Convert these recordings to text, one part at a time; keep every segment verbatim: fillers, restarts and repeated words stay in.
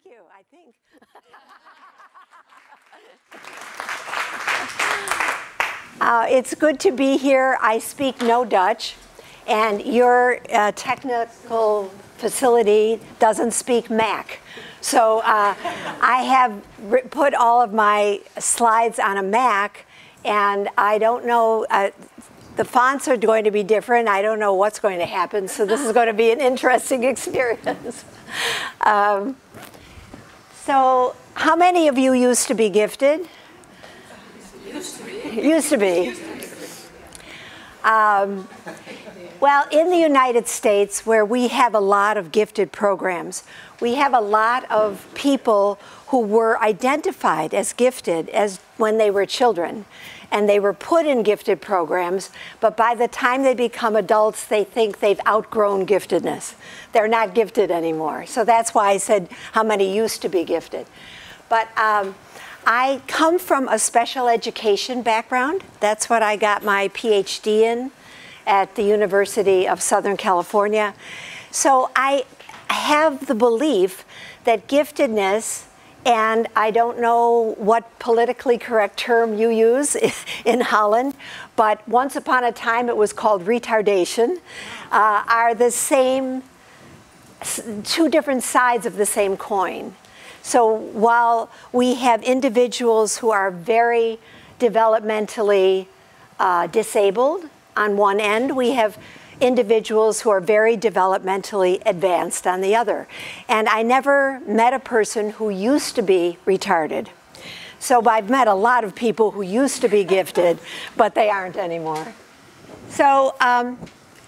you, I think. uh, it's good to be here. I speak no Dutch, and your uh, technical facility doesn't speak Mac. So uh, I have put all of my slides on a Mac, and I don't know, uh, the fonts are going to be different. I don't know what's going to happen, so this is going to be an interesting experience. Um, so how many of you used to be gifted? Used to be. Used to be. Um, well, in the United States, where we have a lot of gifted programs, we have a lot of people who were identified as gifted as when they were children. And they were put in gifted programs, but by the time they become adults, they think they've outgrown giftedness. They're not gifted anymore. So that's why I said how many used to be gifted. But um, I come from a special education background. That's what I got my PhD in at the University of Southern California. So I have the belief that giftedness, and I don't know what politically correct term you use in Holland, but once upon a time it was called retardation, uh, are the same, two different sides of the same coin. So while we have individuals who are very developmentally uh, disabled on one end, we have individuals who are very developmentally advanced on the other. And I never met a person who used to be retarded. So I've met a lot of people who used to be gifted, but they aren't anymore. So um,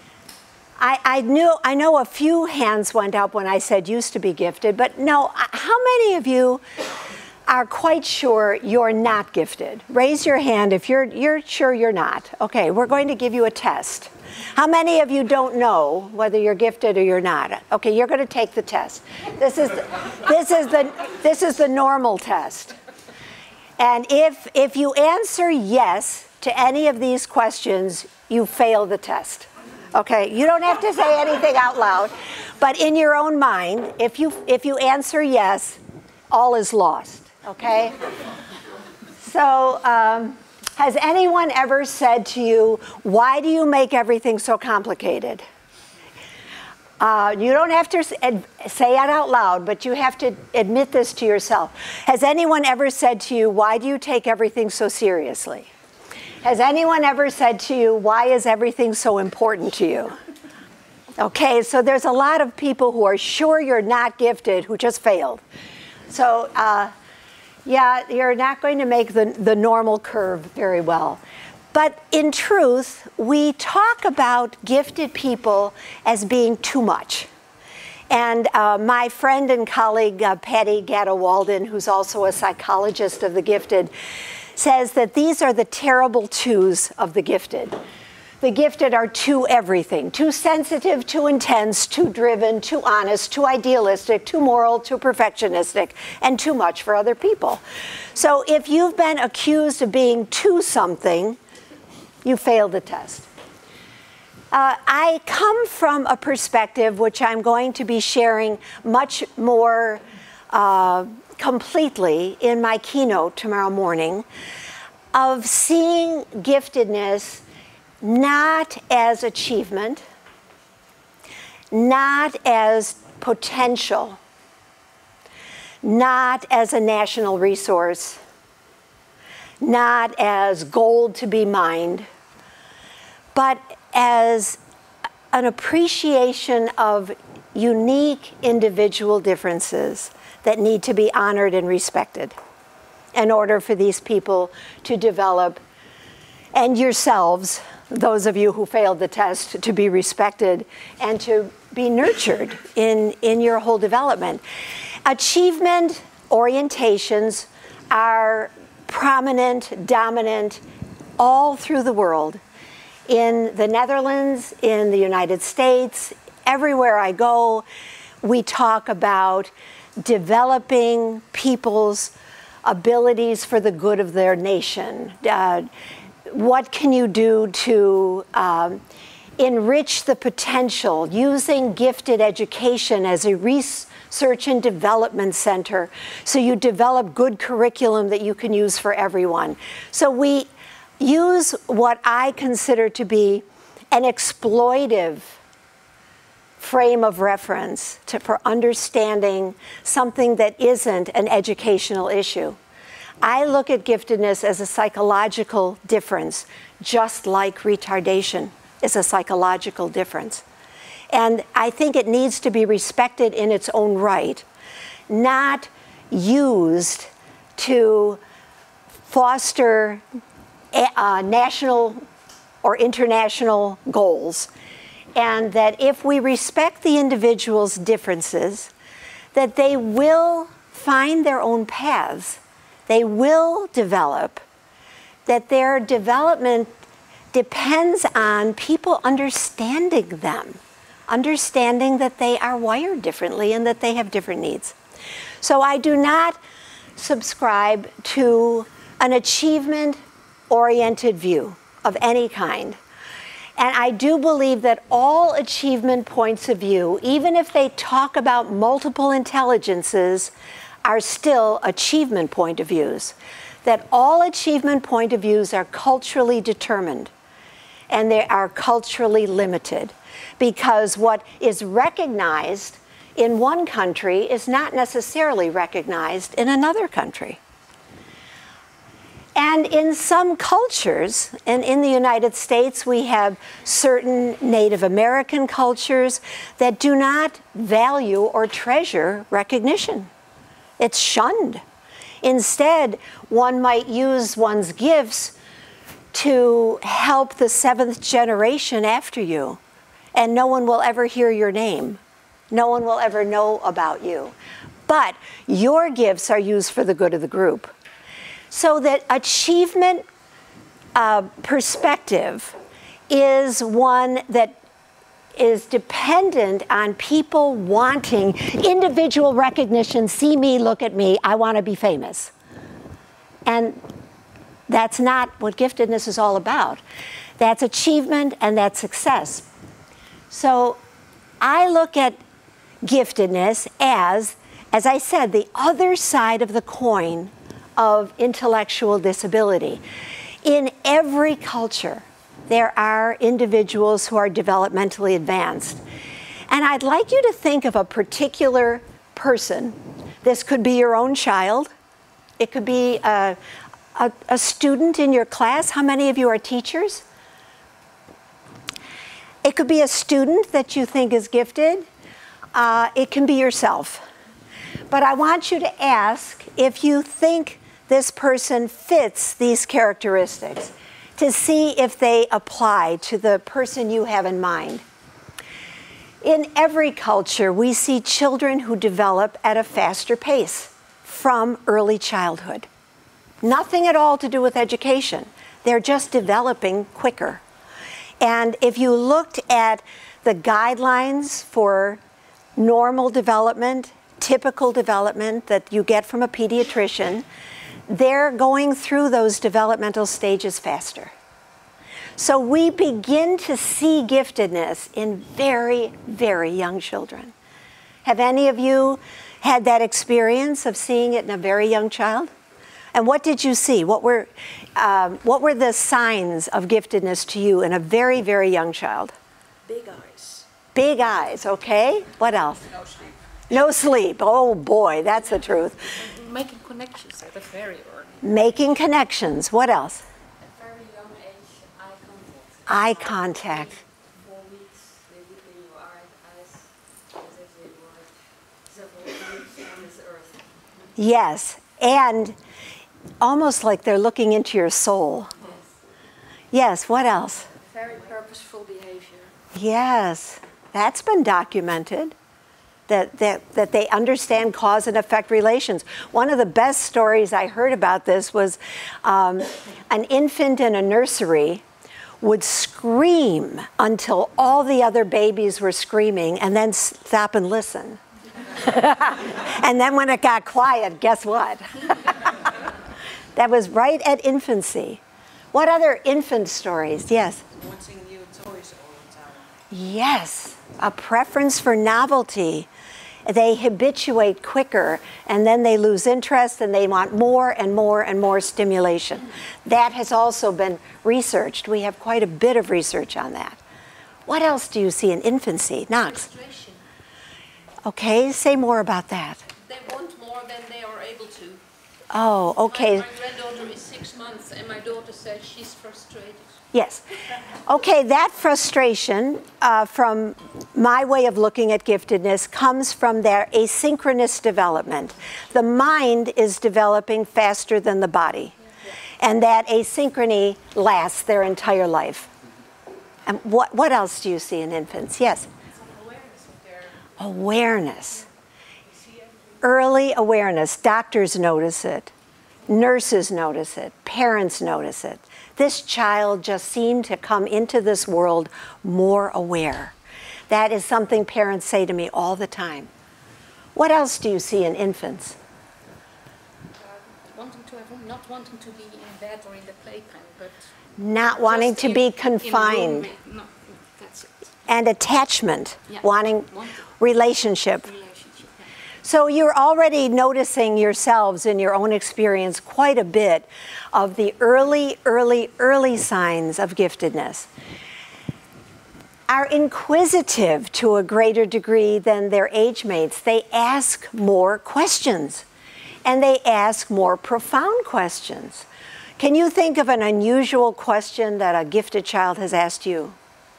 I, I, knew, I know a few hands went up when I said used to be gifted, but no, how many of you are quite sure you're not gifted? Raise your hand if you're, you're sure you're not. Okay, we're going to give you a test. How many of you don't know whether you're gifted or you're not? Okay, you're going to take the test. This is the, this is the, this is the normal test. And if, if you answer yes to any of these questions, you fail the test. Okay, you don't have to say anything out loud, but in your own mind, if you, if you answer yes, all is lost, okay? So, um, has anyone ever said to you, why do you make everything so complicated? Uh, you don't have to say it out loud, but you have to admit this to yourself. Has anyone ever said to you, why do you take everything so seriously? Has anyone ever said to you, why is everything so important to you? Okay, so there's a lot of people who are sure you're not gifted who just failed. So, uh, yeah, you're not going to make the, the normal curve very well. But in truth, we talk about gifted people as being too much. And uh, my friend and colleague, uh, Patty Gatto-Walden, who's also a psychologist of the gifted, says that these are the terrible twos of the gifted. The gifted are too everything, too sensitive, too intense, too driven, too honest, too idealistic, too moral, too perfectionistic, and too much for other people. So if you've been accused of being too something, you failed the test. Uh, I come from a perspective which I'm going to be sharing much more uh, completely in my keynote tomorrow morning, of seeing giftedness not as achievement, not as potential, not as a national resource, not as gold to be mined, but as an appreciation of unique individual differences that need to be honored and respected in order for these people to develop, and yourselves, those of you who failed the test, to be respected and to be nurtured in, in your whole development. Achievement orientations are prominent, dominant, all through the world. In the Netherlands, in the United States, everywhere I go, we talk about developing people's abilities for the good of their nation. Uh, what can you do to um, enrich the potential, using gifted education as a research and development center, so you develop good curriculum that you can use for everyone. So we use what I consider to be an exploitive frame of reference to, for understanding something that isn't an educational issue. I look at giftedness as a psychological difference, just like retardation is a psychological difference. And I think it needs to be respected in its own right, not used to foster uh, national or international goals. And that if we respect the individual's differences, that they will find their own paths. They will develop, that their development depends on people understanding them, understanding that they are wired differently and that they have different needs. So I do not subscribe to an achievement-oriented view of any kind. And I do believe that all achievement points of view, even if they talk about multiple intelligences, are still achievement point of views. That all achievement point of views are culturally determined, and they are culturally limited, because what is recognized in one country is not necessarily recognized in another country. And in some cultures, and in the United States, we have certain Native American cultures that do not value or treasure recognition. It's shunned. Instead, one might use one's gifts to help the seventh generation after you, and no one will ever hear your name. No one will ever know about you. But your gifts are used for the good of the group. So that achievement uh, perspective is one that is dependent on people wanting individual recognition. See me, look at me, I want to be famous. And that's not what giftedness is all about. That's achievement and that's success. So I look at giftedness as, as I said, the other side of the coin of intellectual disability. In every culture, there are individuals who are developmentally advanced. And I'd like you to think of a particular person. This could be your own child. It could be a, a, a student in your class. How many of you are teachers? It could be a student that you think is gifted. Uh, it can be yourself. But I want you to ask if you think this person fits these characteristics, to see if they apply to the person you have in mind. In every culture, we see children who develop at a faster pace from early childhood. Nothing at all to do with education. They're just developing quicker. And if you looked at the guidelines for normal development, typical development that you get from a pediatrician, they're going through those developmental stages faster. So we begin to see giftedness in very, very young children. Have any of you had that experience of seeing it in a very young child? And what did you see? What were, um, what were the signs of giftedness to you in a very, very young child? Big eyes. Big eyes, okay. What else? No sleep. No sleep. Oh boy, that's the truth. Making connections at a very early. Making connections. What else? At very young age, eye contact. Eye contact. Four weeks, they look in your eyes as if they were several years on this earth. Yes, and almost like they're looking into your soul. Yes. Yes, what else? Very purposeful behavior. Yes, that's been documented. That, that, that they understand cause and effect relations. One of the best stories I heard about this was um, an infant in a nursery would scream until all the other babies were screaming and then stop and listen. And then when it got quiet, guess what? That was right at infancy. What other infant stories? Yes? Wanting new toys all the time. Yes, a preference for novelty. They habituate quicker, and then they lose interest, and they want more and more and more stimulation. That has also been researched. We have quite a bit of research on that. What else do you see in infancy? Knox? Frustration. Okay, say more about that. They want more than they are able to. Oh, okay. My, my granddaughter is six months, and my daughter says she's frustrated. Yes. Okay, that frustration uh, from my way of looking at giftedness comes from their asynchronous development. The mind is developing faster than the body. And that asynchrony lasts their entire life. And what, what else do you see in infants? Yes? Awareness of their... Awareness. Early awareness. Doctors notice it. Nurses notice it. Parents notice it. This child just seemed to come into this world more aware. That is something parents say to me all the time. What else do you see in infants? Uh, wanting to have, not wanting to be in bed or in the playpen, but Not wanting to in, be confined. In a room. No, that's it. And attachment, Yeah. wanting Wanting. relationship. Relationship. Yeah. So you're already noticing yourselves in your own experience quite a bit of the early, early, early signs of giftedness. Are inquisitive to a greater degree than their age mates. They ask more questions, and they ask more profound questions. Can you think of an unusual question that a gifted child has asked you?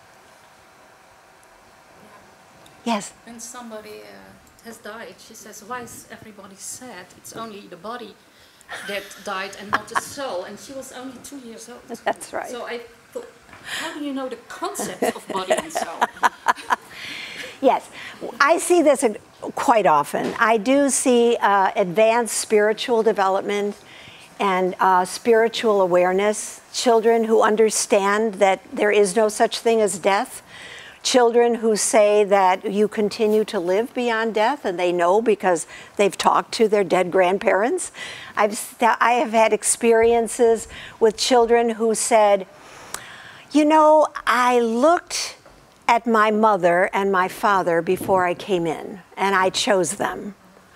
Yes? When somebody uh, has died, she says, why is everybody sad? It's only the body that died and not the soul. And she was only two years old. That's right. So I thought, how do you know the concept of body and soul? Yes, I see this quite often. I do see uh, advanced spiritual development and uh, spiritual awareness. Children who understand that there is no such thing as death. Children who say that you continue to live beyond death, and they know because they've talked to their dead grandparents. I've, I have had experiences with children who said, you know, I looked at my mother and my father before I came in, and I chose them.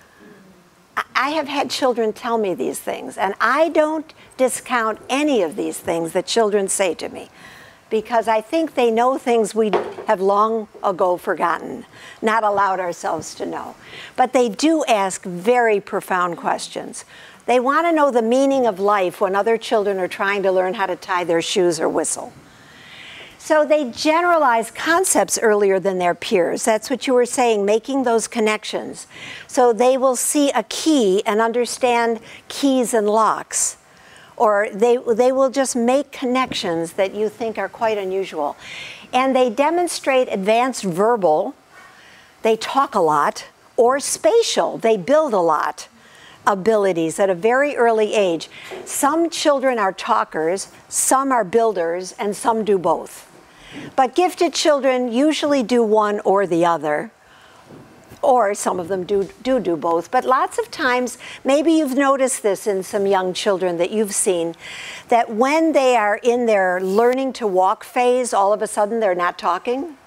I have had children tell me these things, and I don't discount any of these things that children say to me, because I think they know things we have long ago forgotten, not allowed ourselves to know. But they do ask very profound questions. They want to know the meaning of life when other children are trying to learn how to tie their shoes or whistle. So they generalize concepts earlier than their peers. That's what you were saying, making those connections. So they will see a key and understand keys and locks. Or they, they will just make connections that you think are quite unusual. And they demonstrate advanced verbal, they talk a lot, or spatial, they build a lot, abilities at a very early age. Some children are talkers, some are builders, and some do both. But gifted children usually do one or the other. Or some of them do, do do both. But lots of times, maybe you've noticed this in some young children that you've seen, that when they are in their learning to walk phase, all of a sudden they're not talking.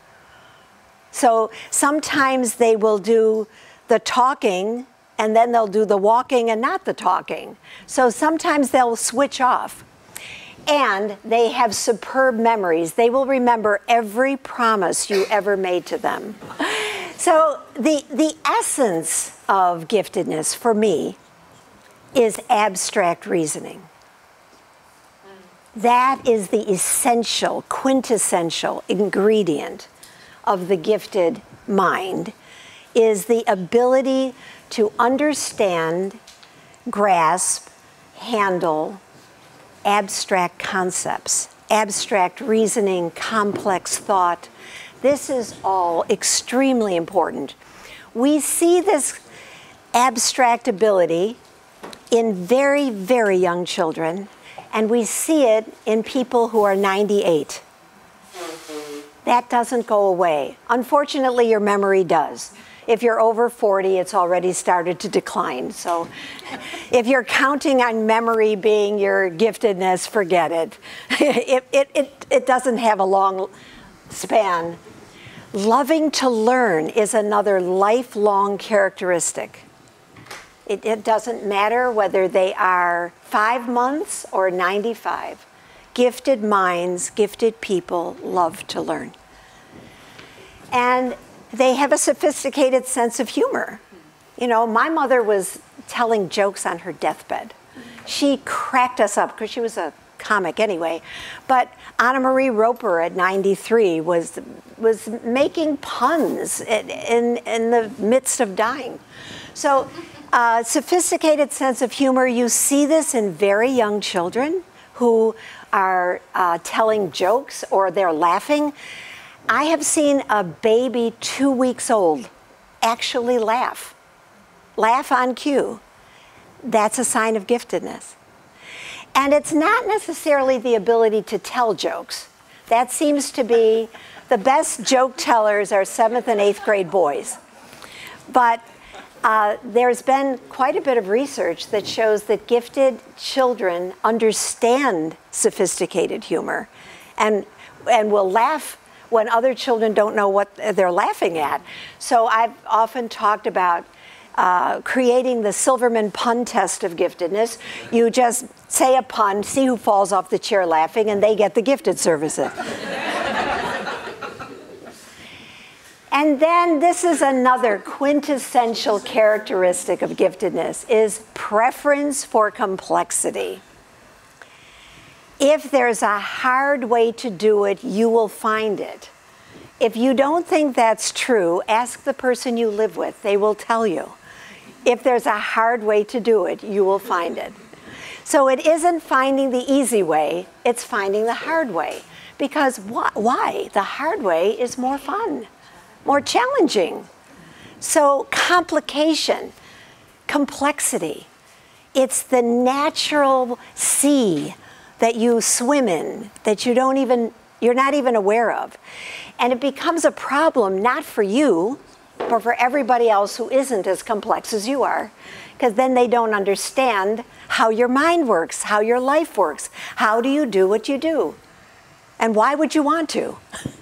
So sometimes they will do the talking, and then they'll do the walking and not the talking. So sometimes they'll switch off. And they have superb memories. They will remember every promise you ever made to them. So the, the essence of giftedness for me is abstract reasoning. That is the essential, quintessential ingredient of the gifted mind, is the ability to understand, grasp, handle abstract concepts, abstract reasoning, complex thought. This is all extremely important. We see this abstract ability in very, very young children, and we see it in people who are ninety-eight. That doesn't go away. Unfortunately, your memory does. If you're over forty, it's already started to decline. So if you're counting on memory being your giftedness, forget it. It, it, it, it doesn't have a long span. Loving to learn is another lifelong characteristic. It, it doesn't matter whether they are five months or ninety-five. Gifted minds, gifted people love to learn. And they have a sophisticated sense of humor. You know, my mother was telling jokes on her deathbed. She cracked us up because she was a comic anyway. But Anna Marie Roper at ninety-three was, was making puns in, in, in the midst of dying. So uh, sophisticated sense of humor, you see this in very young children who are uh, telling jokes or they're laughing. I have seen a baby two weeks old actually laugh. Laugh on cue. That's a sign of giftedness. And it's not necessarily the ability to tell jokes. That seems to be, the best joke tellers are seventh and eighth grade boys. But uh, there's been quite a bit of research that shows that gifted children understand sophisticated humor and, and will laugh when other children don't know what they're laughing at. So I've often talked about uh, creating the Silverman pun test of giftedness. You just say a pun, see who falls off the chair laughing, and they get the gifted services. And then this is another quintessential characteristic of giftedness, is preference for complexity. If there's a hard way to do it, you will find it. If you don't think that's true, ask the person you live with. They will tell you. If there's a hard way to do it, you will find it. So it isn't finding the easy way, it's finding the hard way. Because wh- why? The hard way is more fun, more challenging. So complication, complexity, it's the natural sea that you swim in, that you don't even, you're not even aware of. And it becomes a problem not for you, but for everybody else who isn't as complex as you are, because then they don't understand how your mind works, how your life works. How do you do what you do? And why would you want to?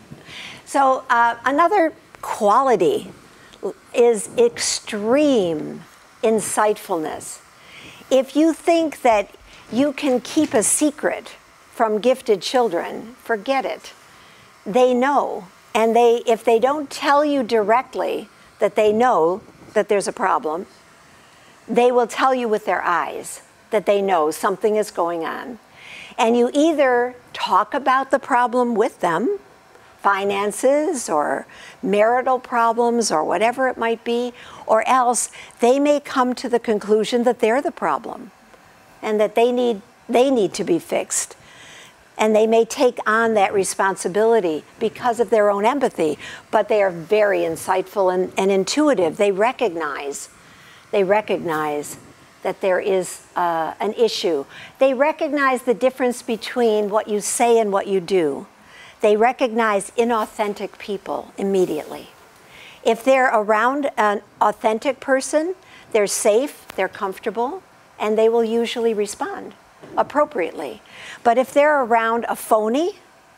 So uh, another quality is extreme insightfulness. If you think that you can keep a secret from gifted children, forget it. They know, and they, if they don't tell you directly that they know that there's a problem, they will tell you with their eyes that they know something is going on. And you either talk about the problem with them, finances or marital problems or whatever it might be, or else they may come to the conclusion that they're the problem and that they need, they need to be fixed. And they may take on that responsibility because of their own empathy, but they are very insightful and, and intuitive. They recognize, they recognize that there is uh, an issue. They recognize the difference between what you say and what you do. They recognize inauthentic people immediately. If they're around an authentic person, they're safe, they're comfortable, and they will usually respond appropriately. But if they're around a phony,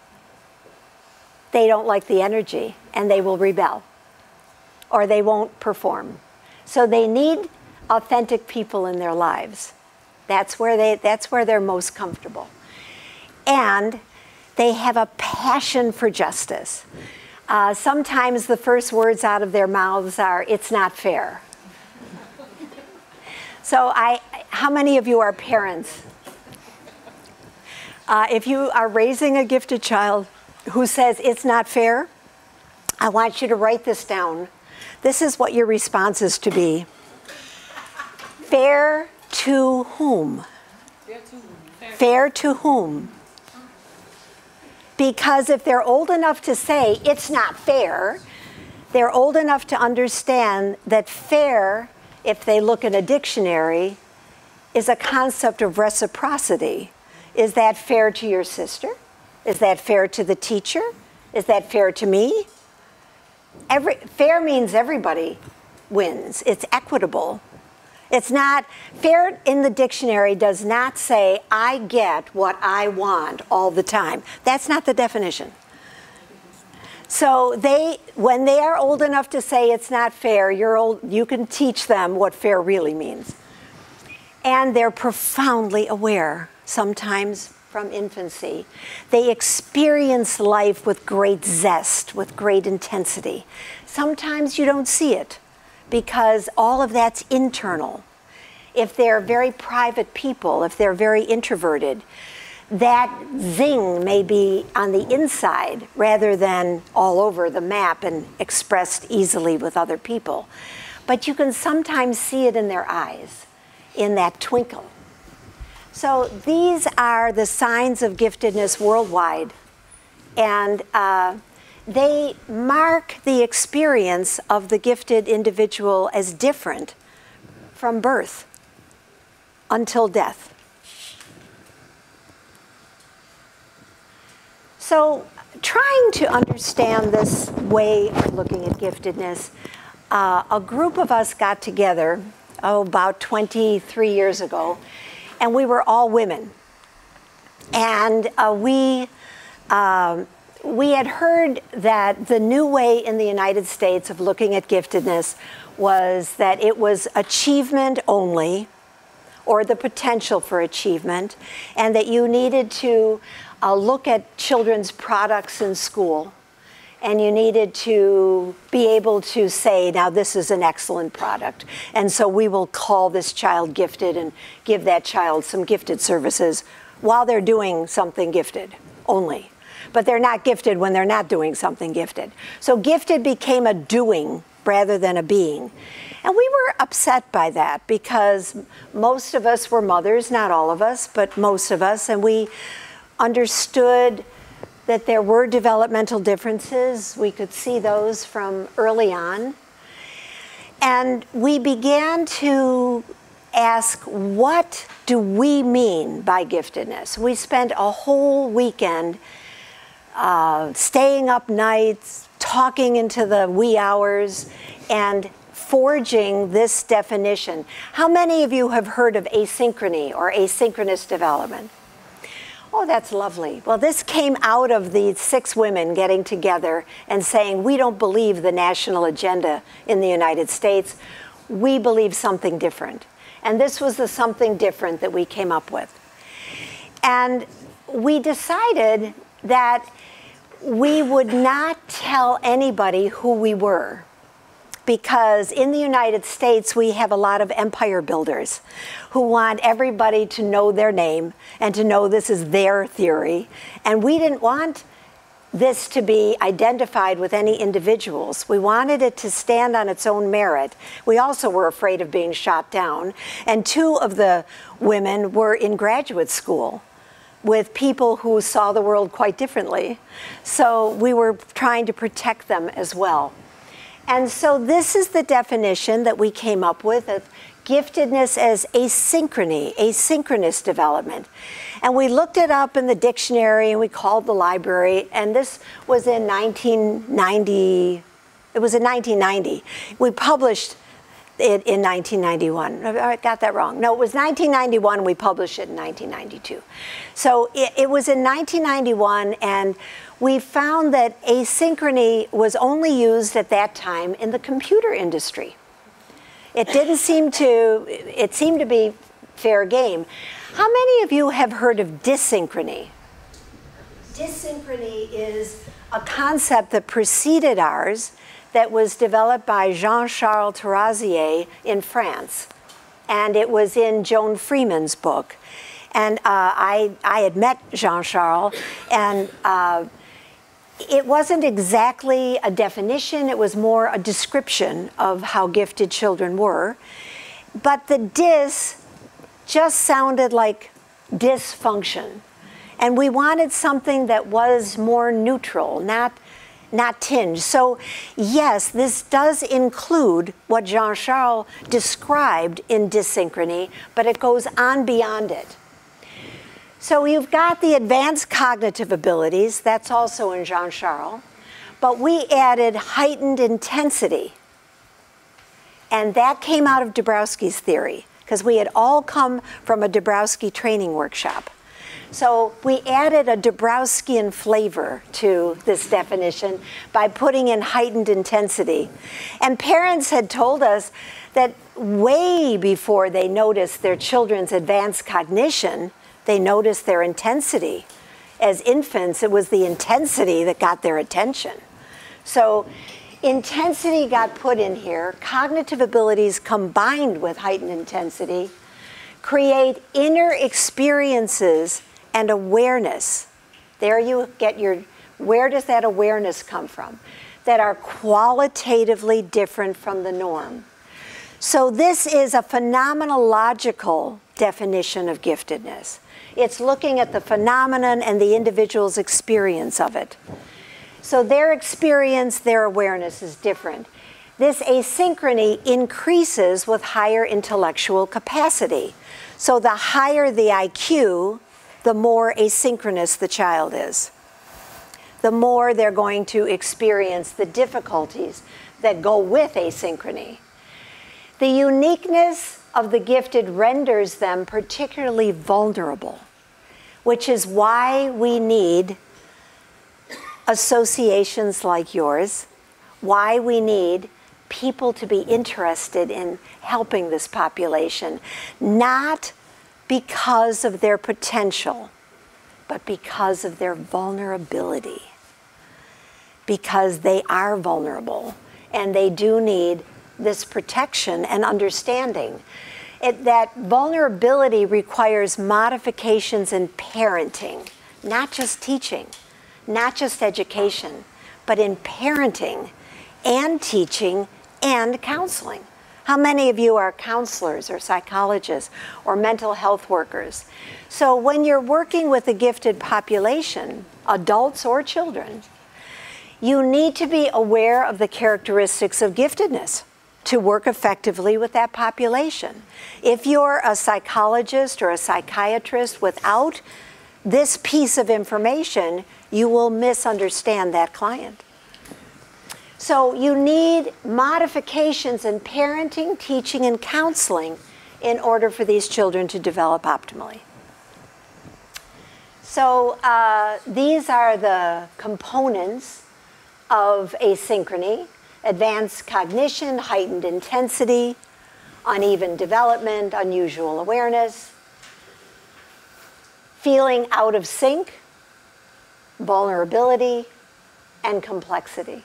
they don't like the energy and they will rebel or they won't perform. So they need authentic people in their lives. That's where they, that's where they're most comfortable. And they have a passion for justice. Uh, sometimes the first words out of their mouths are, "It's not fair." So I, how many of you are parents? Uh, if you are raising a gifted child who says it's not fair, I want you to write this down. This is what your response is to be. Fair to whom? Fair to whom? Fair to whom? Because if they're old enough to say it's not fair, they're old enough to understand that fair, if they look in a dictionary, is a concept of reciprocity. Is that fair to your sister? Is that fair to the teacher? Is that fair to me? Every, fair means everybody wins. It's equitable. It's not, fair in the dictionary does not say, I get what I want all the time. That's not the definition. So they, when they are old enough to say it's not fair, you're old, you can teach them what fair really means. And they're profoundly aware, sometimes from infancy. They experience life with great zest, with great intensity. Sometimes you don't see it because all of that's internal. If they're very private people, if they're very introverted, that zing may be on the inside rather than all over the map and expressed easily with other people. But you can sometimes see it in their eyes, in that twinkle. So these are the signs of giftedness worldwide. And uh, they mark the experience of the gifted individual as different from birth until death. So trying to understand this way of looking at giftedness, uh, a group of us got together, oh, about twenty-three years ago, and we were all women. And uh, we, um, we had heard that the new way in the United States of looking at giftedness was that it was achievement only, or the potential for achievement, and that you needed to uh, look at children's products in school, and you needed to be able to say, now this is an excellent product, and so we will call this child gifted and give that child some gifted services while they're doing something gifted only. But they're not gifted when they're not doing something gifted. So gifted became a doing rather than a being. And we were upset by that because most of us were mothers, not all of us, but most of us, and we understood that there were developmental differences. We could see those from early on. And we began to ask, what do we mean by giftedness? We spent a whole weekend uh, staying up nights, talking into the wee hours, and forging this definition. How many of you have heard of asynchrony or asynchronous development? Oh, that's lovely. Well, this came out of the six women getting together and saying, we don't believe the national agenda in the United States. We believe something different. And this was the something different that we came up with. And we decided that we would not tell anybody who we were, because in the United States, we have a lot of empire builders who want everybody to know their name and to know this is their theory. And we didn't want this to be identified with any individuals. We wanted it to stand on its own merit. We also were afraid of being shot down. And two of the women were in graduate school with people who saw the world quite differently. So we were trying to protect them as well. And so this is the definition that we came up with of giftedness as asynchrony, asynchronous development. And we looked it up in the dictionary and we called the library, and this was in nineteen ninety, it was in nineteen ninety. We published it in nineteen ninety-one. I got that wrong. No, it was nineteen ninety-one, we published it in nineteen ninety-two. So it, it was in nineteen ninety-one, and we found that asynchrony was only used at that time in the computer industry. It didn't seem to, it seemed to be fair game. How many of you have heard of dysynchrony? Dysynchrony is a concept that preceded ours that was developed by Jean-Charles Tarazier in France. And it was in Joan Freeman's book. And uh, I, I had met Jean-Charles, and uh, it wasn't exactly a definition, it was more a description of how gifted children were. But the dis just sounded like dysfunction. And we wanted something that was more neutral, not, not tinged. So yes, this does include what Jean-Charles described in dysynchrony, but it goes on beyond it. So you've got the advanced cognitive abilities, that's also in Jean-Charles, but we added heightened intensity. And that came out of Dabrowski's theory, because we had all come from a Dabrowski training workshop. So we added a Dabrowskian flavor to this definition by putting in heightened intensity. And parents had told us that way before they noticed their children's advanced cognition, they noticed their intensity. As infants, it was the intensity that got their attention. So intensity got put in here. Cognitive abilities combined with heightened intensity create inner experiences and awareness. There you get your, where does that awareness come from? That are qualitatively different from the norm. So this is a phenomenological definition of giftedness. It's looking at the phenomenon and the individual's experience of it. So their experience, their awareness is different. This asynchrony increases with higher intellectual capacity. So the higher the I Q, the more asynchronous the child is. The more they're going to experience the difficulties that go with asynchrony. The uniqueness of the gifted renders them particularly vulnerable, which is why we need associations like yours, why we need people to be interested in helping this population, not because of their potential, but because of their vulnerability. Because they are vulnerable and they do need this protection and understanding. It, that vulnerability requires modifications in parenting, not just teaching, not just education, but in parenting and teaching and counseling. How many of you are counselors or psychologists or mental health workers? So when you're working with a gifted population, adults or children, you need to be aware of the characteristics of giftedness to work effectively with that population. If you're a psychologist or a psychiatrist without this piece of information, you will misunderstand that client. So you need modifications in parenting, teaching, and counseling in order for these children to develop optimally. So uh, these are the components of asynchrony: advanced cognition, heightened intensity, uneven development, unusual awareness, feeling out of sync, vulnerability, and complexity.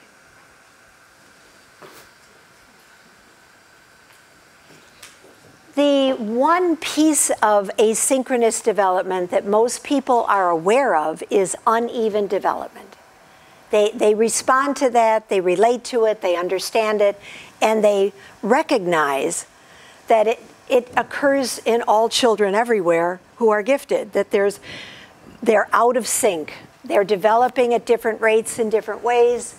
The one piece of asynchronous development that most people are aware of is uneven development. They, they respond to that, they relate to it, they understand it, and they recognize that it, it occurs in all children everywhere who are gifted, that there's, they're out of sync. They're developing at different rates in different ways,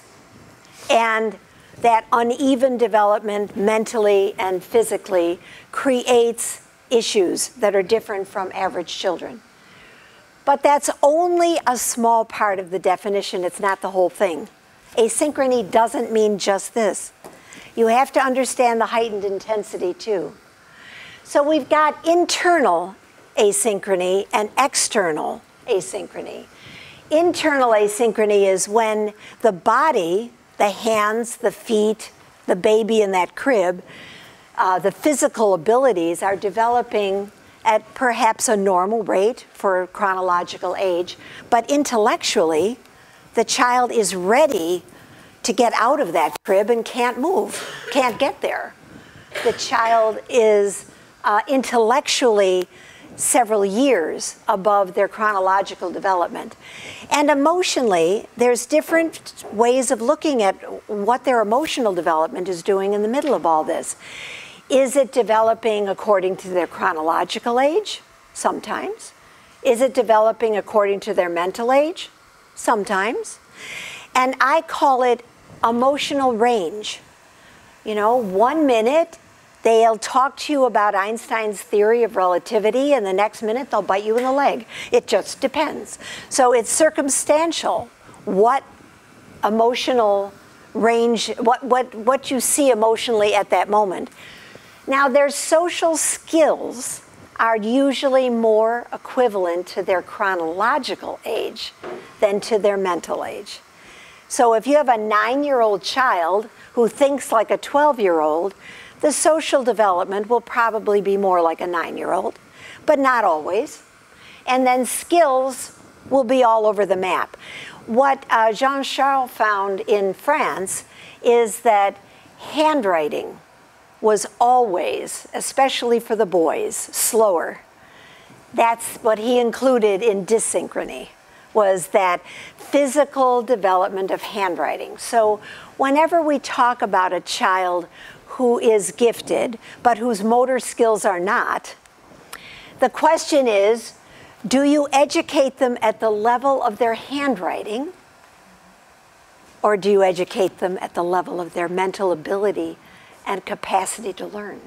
and that uneven development mentally and physically creates issues that are different from average children. But that's only a small part of the definition. It's not the whole thing. Asynchrony doesn't mean just this. You have to understand the heightened intensity too. So we've got internal asynchrony and external asynchrony. Internal asynchrony is when the body, the hands, the feet, the baby in that crib, uh, the physical abilities are developing at perhaps a normal rate for chronological age, but intellectually, the child is ready to get out of that crib and can't move, can't get there. The child is uh, intellectually several years above their chronological development. And emotionally, there's different ways of looking at what their emotional development is doing in the middle of all this. Is it developing according to their chronological age? Sometimes. Is it developing according to their mental age? Sometimes. And I call it emotional range. You know, one minute they'll talk to you about Einstein's theory of relativity, and the next minute they'll bite you in the leg. It just depends. So it's circumstantial what emotional range, what, what, what you see emotionally at that moment. Now, there's social skills are usually more equivalent to their chronological age than to their mental age. So if you have a nine-year-old child who thinks like a twelve-year-old, the social development will probably be more like a nine-year-old, but not always. And then skills will be all over the map. What uh, Jean-Charles found in France is that handwriting was always, especially for the boys, slower. That's what he included in dysynchrony, was that physical development of handwriting. So whenever we talk about a child who is gifted, but whose motor skills are not, the question is, do you educate them at the level of their handwriting, or do you educate them at the level of their mental ability and capacity to learn?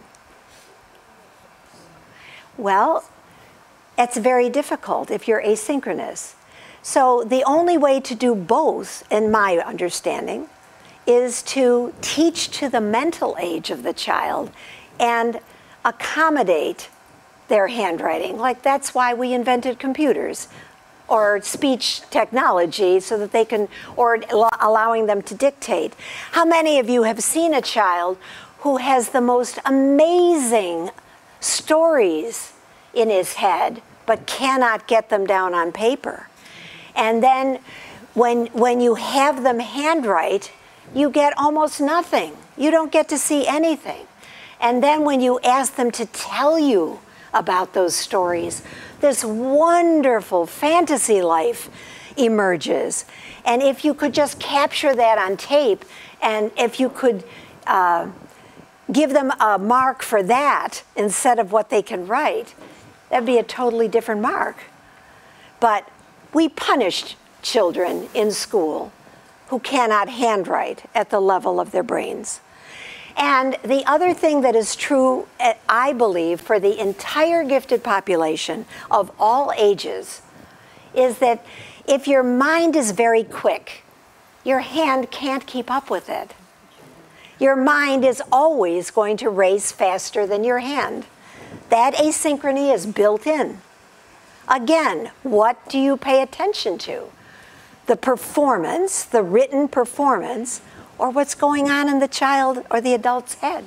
Well, it's very difficult if you're asynchronous. So the only way to do both, in my understanding, is to teach to the mental age of the child and accommodate their handwriting. Like, that's why we invented computers or speech technology, so that they can, or allowing them to dictate. How many of you have seen a child who has the most amazing stories in his head, but cannot get them down on paper? And then when, when you have them handwrite, you get almost nothing. You don't get to see anything. And then when you ask them to tell you about those stories, this wonderful fantasy life emerges. And if you could just capture that on tape, and if you could uh, give them a mark for that instead of what they can write, that'd be a totally different mark. But we punished children in school who cannot handwrite at the level of their brains. And the other thing that is true, I believe, for the entire gifted population of all ages, is that if your mind is very quick, your hand can't keep up with it. Your mind is always going to race faster than your hand. That asynchrony is built in. Again, what do you pay attention to? The performance, the written performance, or what's going on in the child or the adult's head?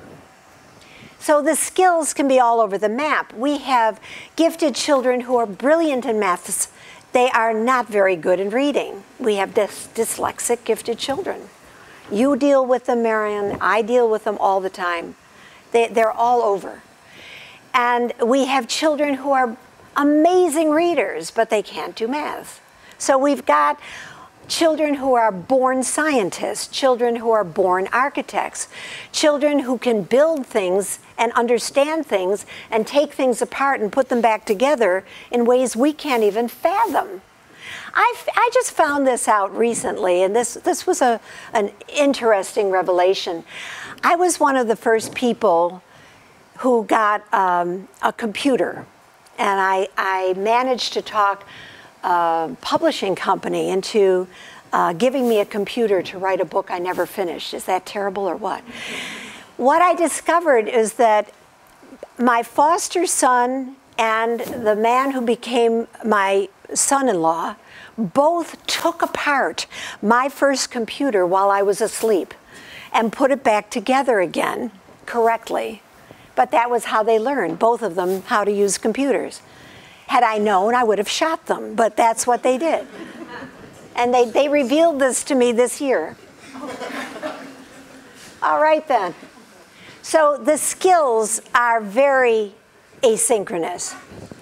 So the skills can be all over the map. We have gifted children who are brilliant in maths. They are not very good in reading. We have dys dyslexic gifted children. You deal with them, Marion. I deal with them all the time. They, they're all over. And we have children who are amazing readers, but they can't do math. So we've got children who are born scientists, children who are born architects, children who can build things and understand things and take things apart and put them back together in ways we can't even fathom. I, I just found this out recently, and this, this was a, an interesting revelation. I was one of the first people who got um, a computer, and I, I managed to talk a publishing company into uh, giving me a computer to write a book I never finished. Is that terrible or what? What I discovered is that my foster son and the man who became my son-in-law both took apart my first computer while I was asleep and put it back together again correctly. But that was how they learned, both of them, how to use computers. Had I known, I would have shot them, but that's what they did. And they, they revealed this to me this year. All right, then. So the skills are very asynchronous.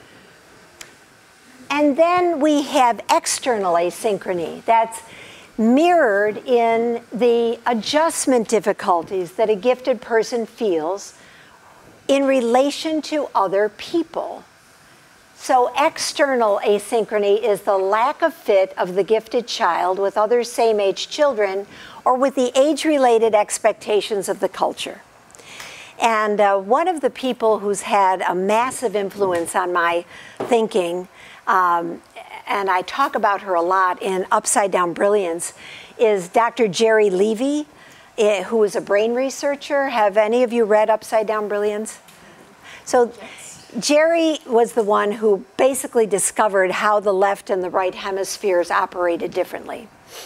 And then we have external asynchrony. That's mirrored in the adjustment difficulties that a gifted person feels in relation to other people. So external asynchrony is the lack of fit of the gifted child with other same-age children or with the age-related expectations of the culture. And uh, one of the people who's had a massive influence on my thinking, um, and I talk about her a lot in Upside Down Brilliance, is Doctor Jerry Levy, uh, who is a brain researcher. Have any of you read Upside Down Brilliance? So Jerry was the one who basically discovered how the left and the right hemispheres operated differently.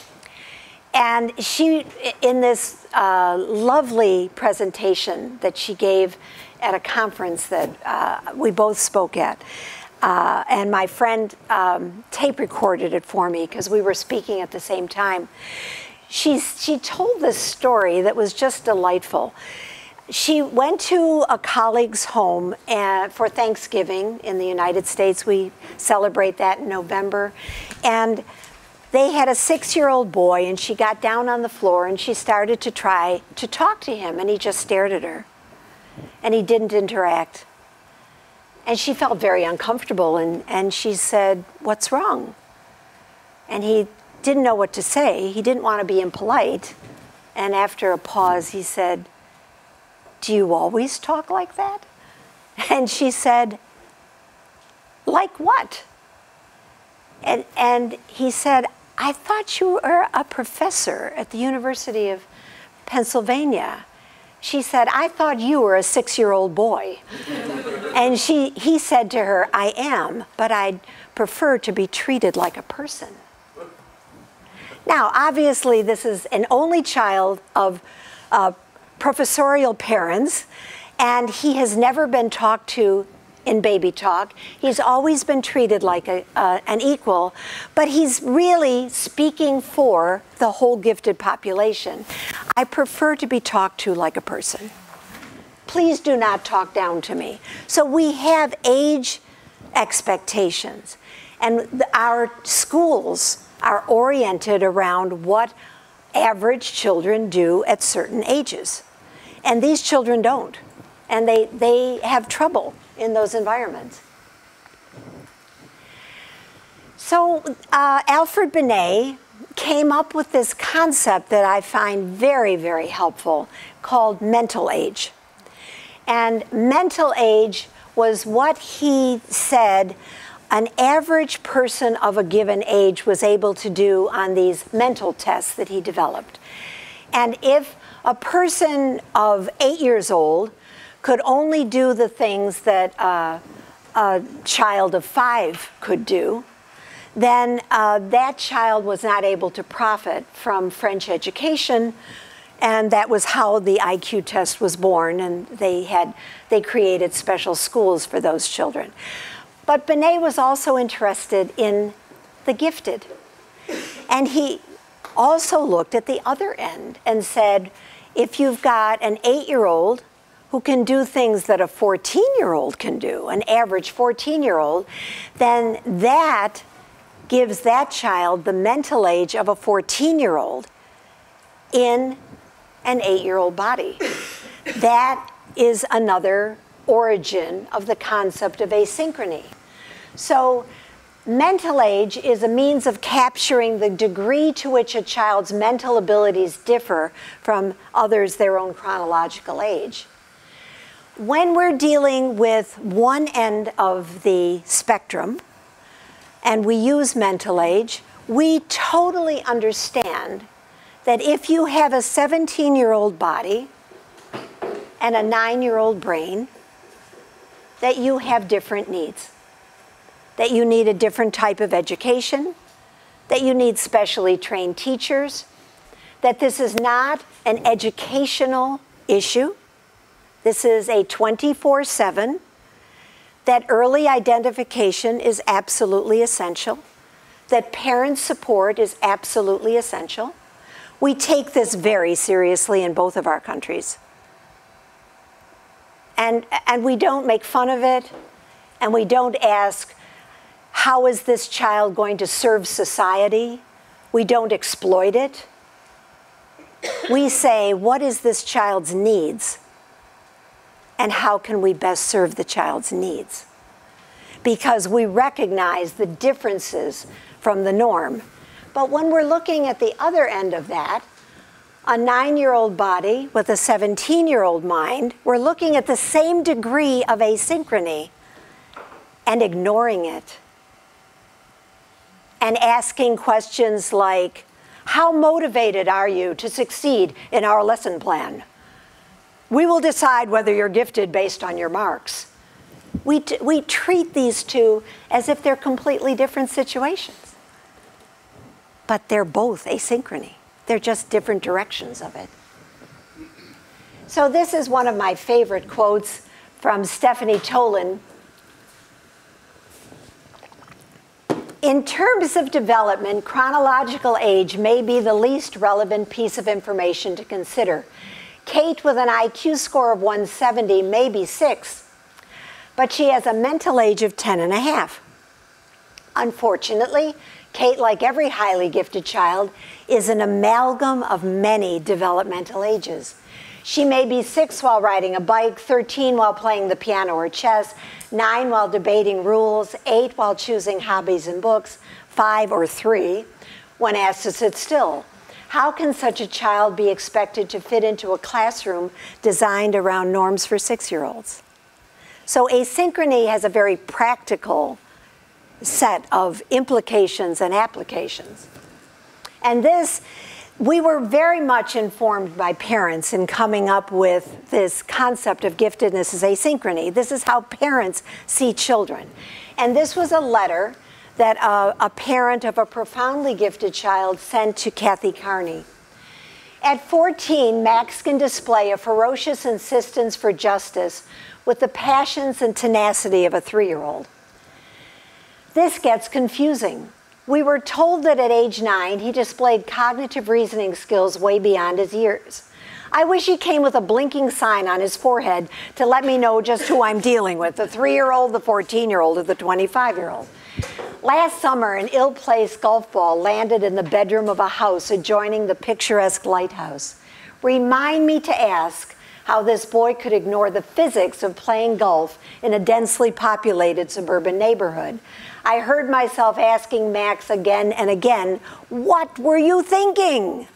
And she, in this uh, lovely presentation that she gave at a conference that uh, we both spoke at, uh, and my friend um, tape recorded it for me because we were speaking at the same time. She's, she told this story that was just delightful. She went to a colleague's home uh, for Thanksgiving in the United States. We celebrate that in November. And they had a six-year-old boy, and she got down on the floor, and she started to try to talk to him, and he just stared at her. And he didn't interact. And she felt very uncomfortable, and, and she said, "What's wrong?" And he didn't know what to say. He didn't want to be impolite. And after a pause, he said, "Do you always talk like that?" And she said, "Like what?" And, and he said, "I thought you were a professor at the University of Pennsylvania." She said, "I thought you were a six-year-old boy." And she, he said to her, "I am, but I'd prefer to be treated like a person." Now, obviously, this is an only child of uh, professorial parents, and he has never been talked to in baby talk. He's always been treated like a, uh, an equal, but he's really speaking for the whole gifted population. "I prefer to be talked to like a person. Please do not talk down to me." So we have age expectations, and the, our schools are oriented around what average children do at certain ages. And these children don't. And they, they have trouble in those environments. So uh, Alfred Binet came up with this concept that I find very, very helpful called mental age. And mental age was what he said an average person of a given age was able to do on these mental tests that he developed. And if a person of eight years old could only do the things that uh, a child of five could do, then uh, that child was not able to profit from French education, and that was how the I Q test was born, and they had they created special schools for those children. But Binet was also interested in the gifted, and he also looked at the other end and said, if you've got an eight-year-old who can do things that a fourteen-year-old can do, an average fourteen-year-old, then that gives that child the mental age of a fourteen-year-old in an eight-year-old body. That is another origin of the concept of asynchrony. So mental age is a means of capturing the degree to which a child's mental abilities differ from others their own chronological age. When we're dealing with one end of the spectrum, and we use mental age, we totally understand that if you have a seventeen-year-old body and a nine-year-old brain, that you have different needs, that you need a different type of education, that you need specially trained teachers, that this is not an educational issue. This is a twenty-four seven, that early identification is absolutely essential, that parent support is absolutely essential. We take this very seriously in both of our countries. And, and we don't make fun of it, and we don't ask, how is this child going to serve society? We don't exploit it. We say, what is this child's needs? And how can we best serve the child's needs? Because we recognize the differences from the norm. But when we're looking at the other end of that, a nine-year-old body with a seventeen-year-old mind, we're looking at the same degree of asynchrony and ignoring it. And asking questions like, how motivated are you to succeed in our lesson plan? We will decide whether you're gifted based on your marks. We, t we treat these two as if they're completely different situations. But they're both asynchrony. They're just different directions of it. So this is one of my favorite quotes from Stephanie Tolan. In terms of development, chronological age may be the least relevant piece of information to consider. Kate, with an I Q score of one seventy, may be six, but she has a mental age of ten and a half. Unfortunately, Kate, like every highly gifted child, is an amalgam of many developmental ages. She may be six while riding a bike, thirteen while playing the piano or chess, nine while debating rules, eight while choosing hobbies and books, five or three when asked to sit still. How can such a child be expected to fit into a classroom designed around norms for six-year-olds? So asynchrony has a very practical set of implications and applications. And this, we were very much informed by parents in coming up with this concept of giftedness as asynchrony. This is how parents see children. And this was a letter that uh, a parent of a profoundly gifted child sent to Kathy Carney. At fourteen, Max can display a ferocious insistence for justice with the passions and tenacity of a three-year-old. This gets confusing. We were told that at age nine, he displayed cognitive reasoning skills way beyond his years. I wish he came with a blinking sign on his forehead to let me know just who I'm dealing with, the three-year-old, the fourteen-year-old, or the twenty-five-year-old. Last summer, an ill-placed golf ball landed in the bedroom of a house adjoining the picturesque lighthouse. Remind me to ask how this boy could ignore the physics of playing golf in a densely populated suburban neighborhood. I heard myself asking Max again and again, what were you thinking?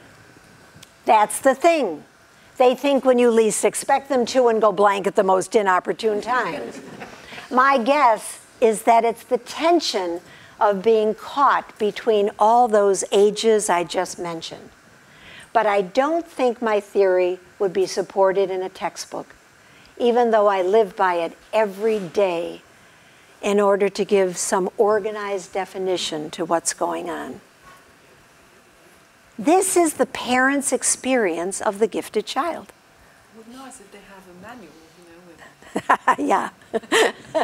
That's the thing. They think when you least expect them to and go blank at the most inopportune times. My guess is that it's the tension of being caught between all those ages I just mentioned. But I don't think my theory would be supported in a textbook, even though I live by it every day in order to give some organized definition to what's going on. This is the parent's experience of the gifted child. It would be nice if they have a manual, you know. Yeah.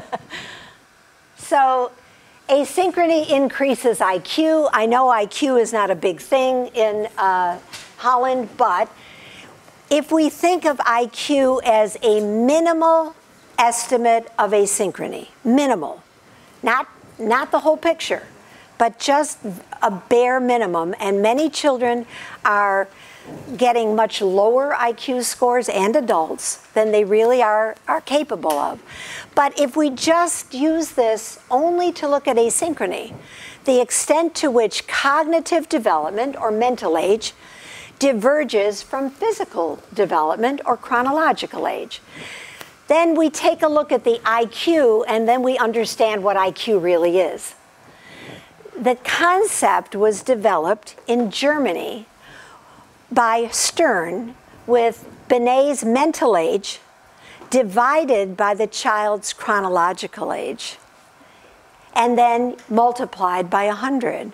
So asynchrony increases I Q. I know I Q is not a big thing in uh, Holland, but if we think of I Q as a minimal estimate of asynchrony, minimal, not, not the whole picture, but just a bare minimum, and many children are getting much lower I Q scores, and adults, than they really are, are capable of. But if we just use this only to look at asynchrony, the extent to which cognitive development, or mental age, diverges from physical development, or chronological age, then we take a look at the I Q, and then we understand what I Q really is. The concept was developed in Germany by Stern with Binet's mental age divided by the child's chronological age, and then multiplied by one hundred.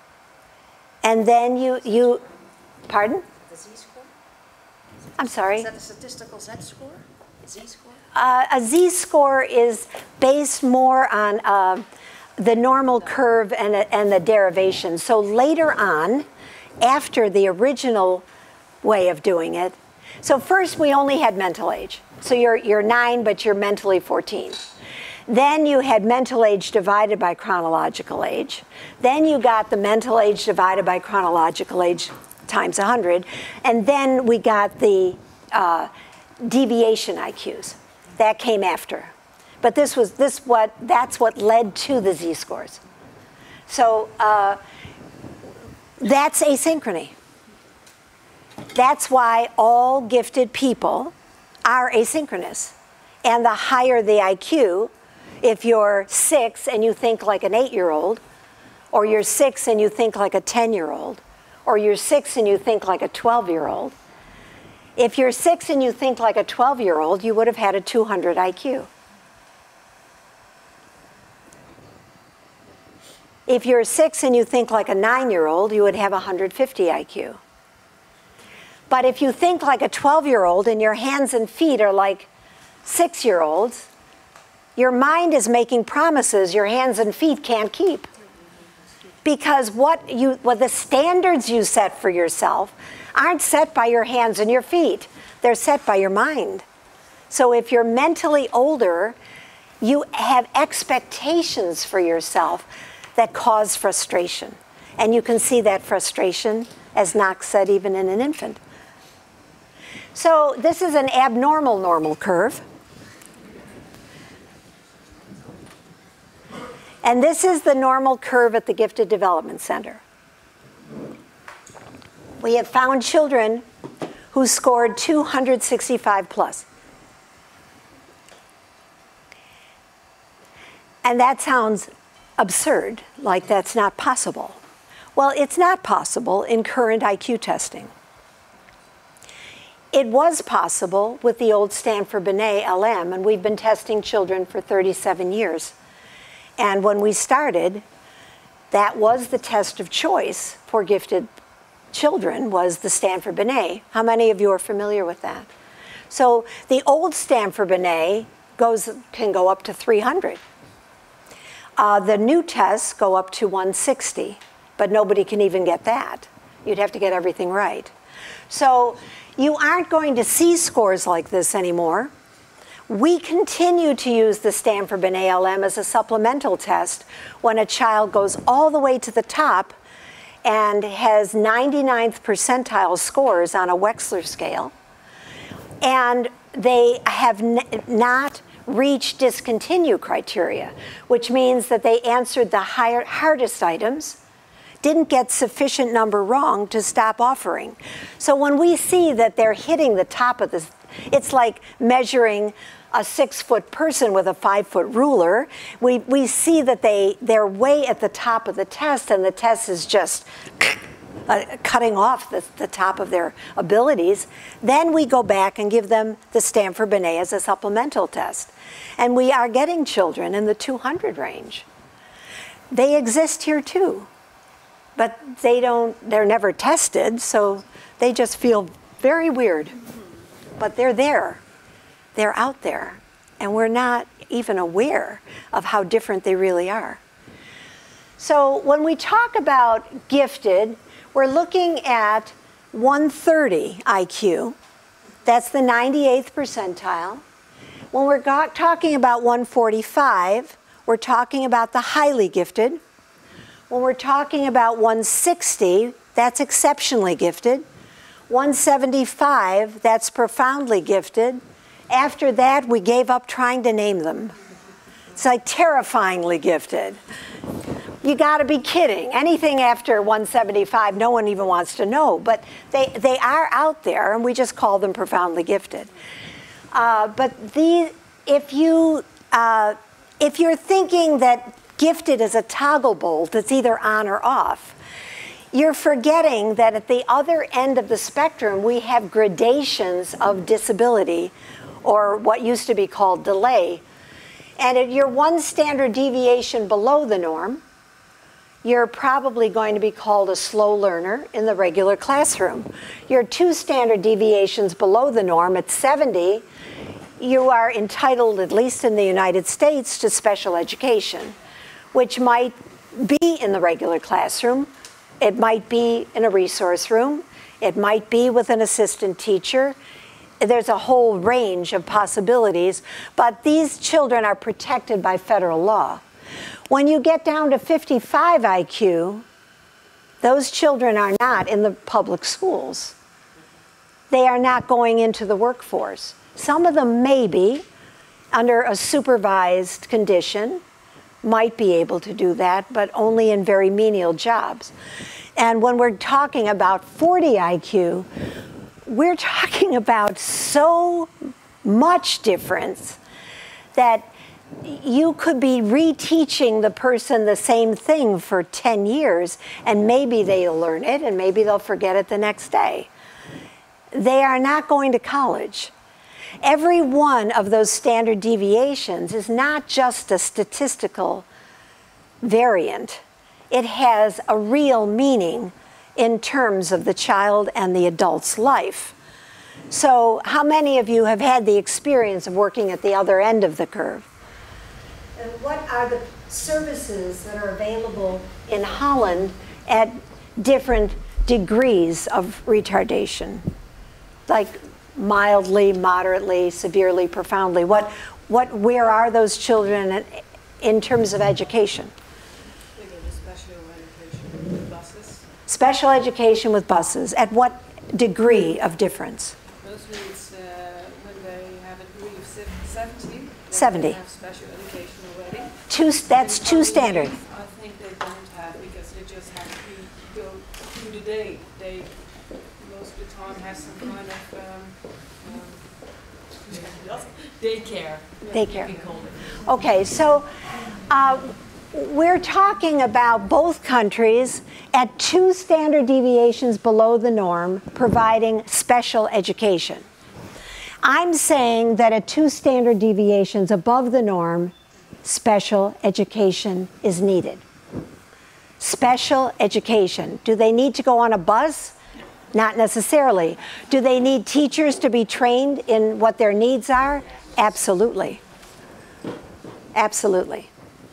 And then you, you pardon? The Z-score? I'm sorry? Is that a statistical Z-score? Z-score? Uh, a Z-score is based more on uh, the normal curve and, and the derivation. So later on, after the original way of doing it, so first we only had mental age. So you're, you're nine, but you're mentally fourteen. Then you had mental age divided by chronological age. Then you got the mental age divided by chronological age times one hundred. And then we got the uh, deviation I Qs. That came after. But this was this what that's what led to the Z-scores. So uh, that's asynchrony. That's why all gifted people are asynchronous. And the higher the I Q, if you're six and you think like an eight-year-old, or you're six and you think like a ten-year-old, or you're six and you think like a twelve-year-old, if you're six and you think like a twelve-year-old, you would have had a two hundred I Q. If you're six and you think like a nine-year-old, you would have one hundred fifty I Q. But if you think like a twelve-year-old and your hands and feet are like six-year-olds, your mind is making promises your hands and feet can't keep. Because what you, what the standards you set for yourself aren't set by your hands and your feet. They're set by your mind. So if you're mentally older, you have expectations for yourself that cause frustration. And you can see that frustration, as Knox said, even in an infant. So this is an abnormal normal curve. And this is the normal curve at the Gifted Development Center. We have found children who scored two hundred sixty-five plus. And that sounds absurd, like that's not possible. Well, it's not possible in current I Q testing. It was possible with the old Stanford-Binet L M, and we've been testing children for thirty-seven years. And when we started, that was the test of choice for gifted children, was the Stanford-Binet. How many of you are familiar with that? So the old Stanford-Binet goes, can go up to three hundred. Uh, the new tests go up to one sixty, but nobody can even get that. You'd have to get everything right. So you aren't going to see scores like this anymore. We continue to use the Stanford-Binet L M as a supplemental test when a child goes all the way to the top and has ninety-ninth percentile scores on a Wechsler scale, and they have n not reached discontinue criteria, which means that they answered the higher, hardest items, didn't get sufficient number wrong to stop offering. So when we see that they're hitting the top of this, it's like measuring a six-foot person with a five-foot ruler. We, we see that they, they're way at the top of the test, and the test is just uh, cutting off the, the top of their abilities. Then we go back and give them the Stanford-Binet as a supplemental test. And we are getting children in the two hundred range. They exist here too, but they don't, they're never tested, so they just feel very weird. But they're there. They're out there, and we're not even aware of how different they really are. So when we talk about gifted, we're looking at one thirty I Q. That's the ninety-eighth percentile. When we're talking about one forty-five, we're talking about the highly gifted. When we're talking about one sixty, that's exceptionally gifted. one seventy-five, that's profoundly gifted. After that, we gave up trying to name them. It's like terrifyingly gifted. You gotta be kidding. Anything after one seventy-five, no one even wants to know, but they, they are out there, and we just call them profoundly gifted. Uh, but the, if, you, uh, if you're thinking that gifted is a toggle bolt, it's either on or off, you're forgetting that at the other end of the spectrum, we have gradations of disability, or what used to be called delay. And if you're one standard deviation below the norm, you're probably going to be called a slow learner in the regular classroom. You're two standard deviations below the norm at seventy, you are entitled, at least in the United States, to special education, which might be in the regular classroom. It might be in a resource room. It might be with an assistant teacher. There's a whole range of possibilities, but these children are protected by federal law. When you get down to fifty-five I Q, those children are not in the public schools. They are not going into the workforce. Some of them may be, under a supervised condition, might be able to do that, but only in very menial jobs. And when we're talking about forty I Q, we're talking about so much difference that you could be reteaching the person the same thing for ten years, and maybe they'll learn it, and maybe they'll forget it the next day. They are not going to college. Every one of those standard deviations is not just a statistical variant. it has a real meaning in terms of the child and the adult's life. So how many of you have had the experience of working at the other end of the curve? And what are the services that are available in Holland at different degrees of retardation? Like mildly, moderately, severely, profoundly. What, what, where are those children in terms of education? They go to special education with buses. Special education with buses. At what degree of difference? Mostly it's uh, when they have a degree of seventy. seventy. They have special education already. Two, that's two standard. I think they don't have, because they just have to go through the day. They most of the time have some kind of um, um, daycare. Daycare. You can call it. Okay, so uh, we're talking about both countries at two standard deviations below the norm providing special education. I'm saying that at two standard deviations above the norm, special education is needed. Special education. Do they need to go on a bus? Not necessarily. Do they need teachers to be trained in what their needs are? Absolutely. Absolutely.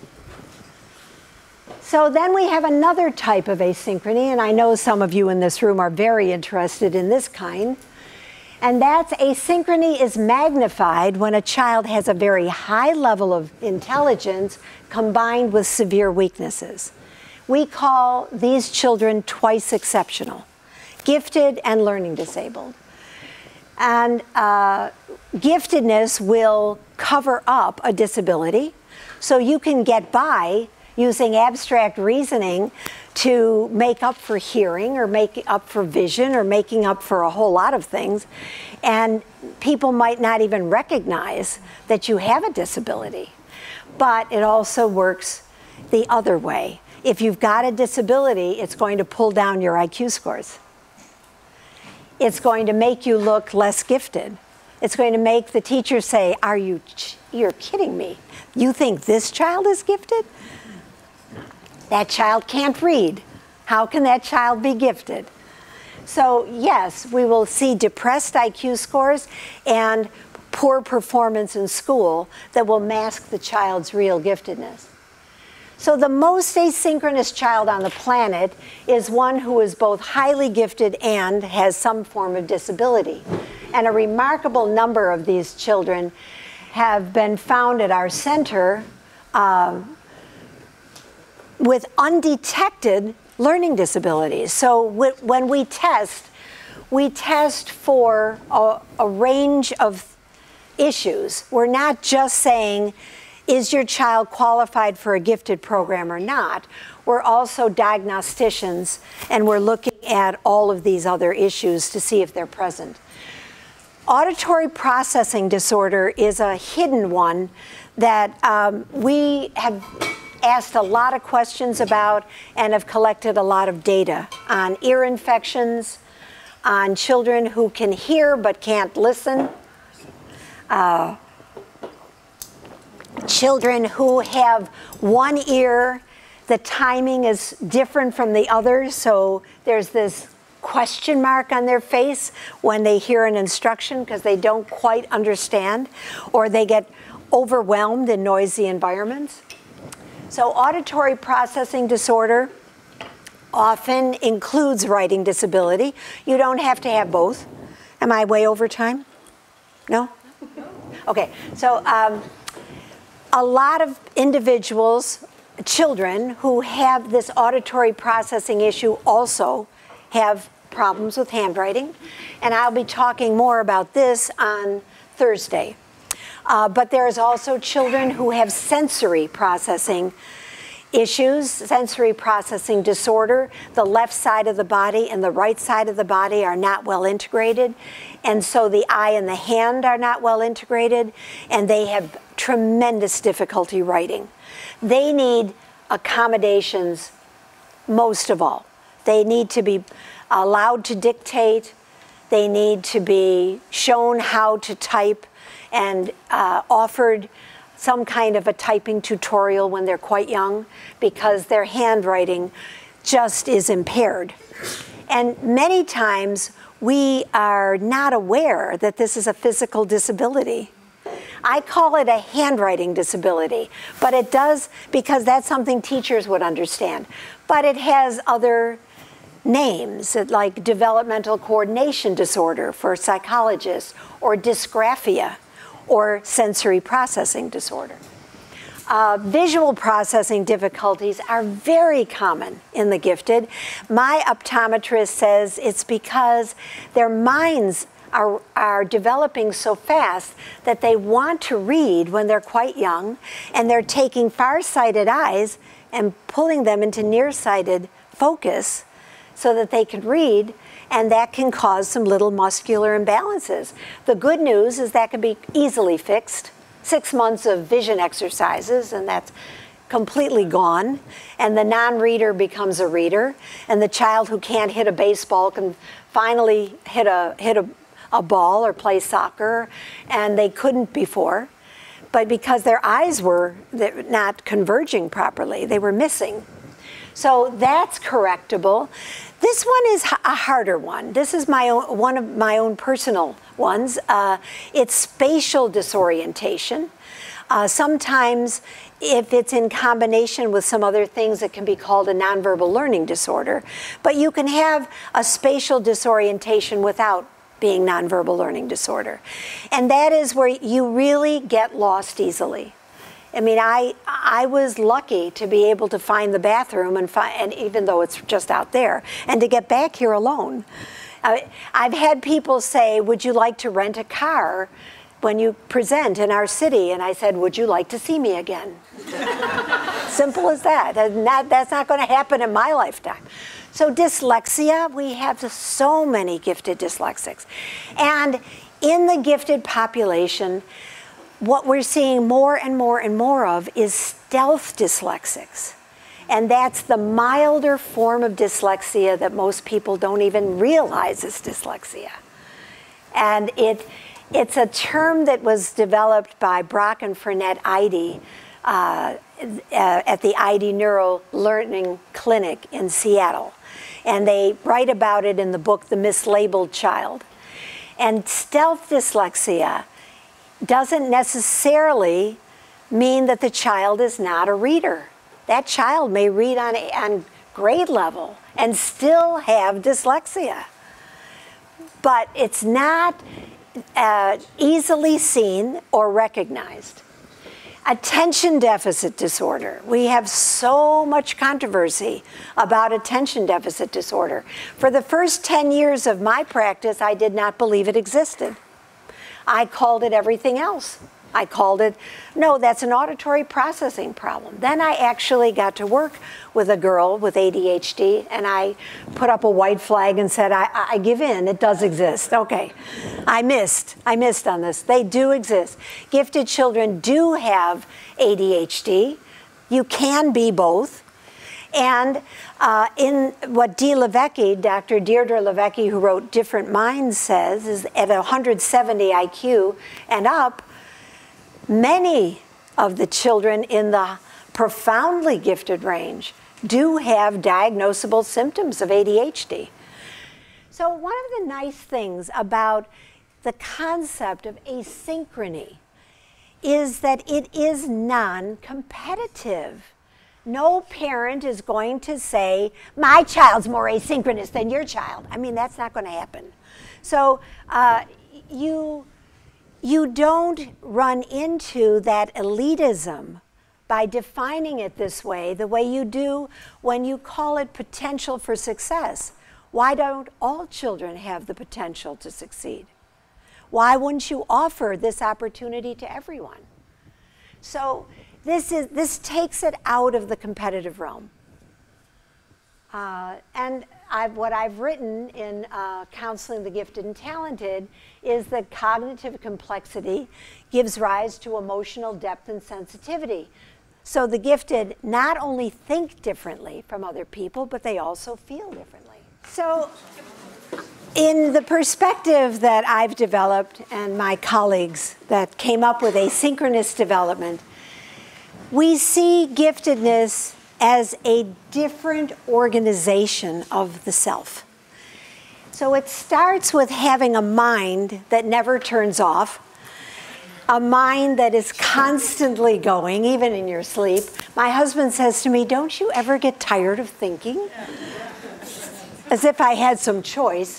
So then we have another type of asynchrony, and I know some of you in this room are very interested in this kind. And that's asynchrony is magnified when a child has a very high level of intelligence combined with severe weaknesses. We call these children twice exceptional, gifted and learning disabled. And uh, giftedness will cover up a disability, so you can get by using abstract reasoning to make up for hearing or make up for vision or making up for a whole lot of things. And people might not even recognize that you have a disability. But it also works the other way. If you've got a disability, it's going to pull down your I Q scores. It's going to make you look less gifted. It's going to make the teacher say, are you, you're kidding me. You think this child is gifted? That child can't read. How can that child be gifted? So yes, we will see depressed I Q scores and poor performance in school that will mask the child's real giftedness. So the most asynchronous child on the planet is one who is both highly gifted and has some form of disability. And a remarkable number of these children have been found at our center uh, with undetected learning disabilities. So when we test, we test for a, a range of issues. We're not just saying, is your child qualified for a gifted program or not? We're also diagnosticians, and we're looking at all of these other issues to see if they're present. Auditory processing disorder is a hidden one that um, we have asked a lot of questions about and have collected a lot of data on ear infections, on children who can hear but can't listen, uh, children who have one ear, the timing is different from the other, so there's this question mark on their face when they hear an instruction because they don't quite understand, or they get overwhelmed in noisy environments. So auditory processing disorder often includes writing disability. You don't have to have both. Am I way over time? No? Okay, so um, a lot of individuals, children who have this auditory processing issue also have problems with handwriting, and I'll be talking more about this on Thursday. Uh, but there's also children who have sensory processing issues, sensory processing disorder. The left side of the body and the right side of the body are not well integrated, and so the eye and the hand are not well integrated, and they have tremendous difficulty writing. They need accommodations most of all. They need to be allowed to dictate. They need to be shown how to type and uh, offered some kind of a typing tutorial when they're quite young because their handwriting just is impaired. And many times we are not aware that this is a physical disability. I call it a handwriting disability, but it does, because that's something teachers would understand. But it has other names, like developmental coordination disorder for psychologists, or dysgraphia, or sensory processing disorder. Uh, visual processing difficulties are very common in the gifted. My optometrist says it's because their minds are, are developing so fast that they want to read when they're quite young, and they're taking far-sighted eyes and pulling them into nearsighted focus so that they can read, and that can cause some little muscular imbalances. The good news is that can be easily fixed. Six months of vision exercises, and that's completely gone. And the non-reader becomes a reader, and the child who can't hit a baseball can finally hit a, hit a, a ball or play soccer, and they couldn't before. But because their eyes were not converging properly, they were missing. So that's correctable. This one is a harder one. This is my own, one of my own personal ones. Uh, it's spatial disorientation. Uh, sometimes, if it's in combination with some other things, it can be called a nonverbal learning disorder. But you can have a spatial disorientation without being nonverbal learning disorder. And that is where you really get lost easily. I mean, I, I was lucky to be able to find the bathroom, and, find, and even though it's just out there, and to get back here alone. Uh, I've had people say, would you like to rent a car when you present in our city? And I said, would you like to see me again? Simple as that. And that. That's not going to happen in my lifetime. So dyslexia, we have so many gifted dyslexics. And in the gifted population, what we're seeing more and more and more of is stealth dyslexics. And that's the milder form of dyslexia that most people don't even realize is dyslexia. And it, it's a term that was developed by Brock and Frenette Eide uh, at the Eide Neuro Learning Clinic in Seattle. And they write about it in the book, The Mislabeled Child. And stealth dyslexia doesn't necessarily mean that the child is not a reader. That child may read on, on grade level and still have dyslexia. But it's not uh, easily seen or recognized. Attention deficit disorder. We have so much controversy about attention deficit disorder. For the first ten years of my practice, I did not believe it existed. I called it everything else. I called it, no, that's an auditory processing problem. Then I actually got to work with a girl with A D H D, and I put up a white flag and said, I, I give in, it does exist. Okay, I missed, I missed on this. They do exist. Gifted children do have A D H D. You can be both. And uh, in what Dee Levecki, Doctor Deirdre Levecki, who wrote Different Minds, says, is at one hundred seventy I Q and up, many of the children in the profoundly gifted range do have diagnosable symptoms of A D H D. So one of the nice things about the concept of asynchrony is that it is non-competitive. No parent is going to say, my child's more asynchronous than your child. I mean, that's not going to happen. So uh, you, you don't run into that elitism by defining it this way, the way you do when you call it potential for success. Why don't all children have the potential to succeed? Why wouldn't you offer this opportunity to everyone? So this, is, this takes it out of the competitive realm. Uh, and I've, what I've written in uh, Counseling the Gifted and Talented is that cognitive complexity gives rise to emotional depth and sensitivity. So the gifted not only think differently from other people, but they also feel differently. So in the perspective that I've developed and my colleagues that came up with asynchronous development, we see giftedness as a different organization of the self. So it starts with having a mind that never turns off, a mind that is constantly going, even in your sleep. My husband says to me, "Don't you ever get tired of thinking?" As if I had some choice.